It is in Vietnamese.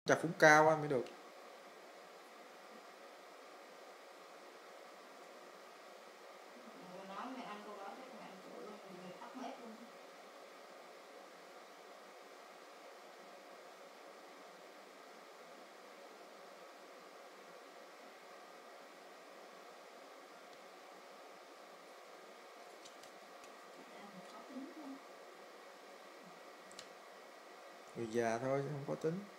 Chà phúng cao quá mới được. Vừa nói mày ăn câu đó chắc mày ăn chửi luôn, mày tắt bếp luôn. Người già thôi chứ không có tính.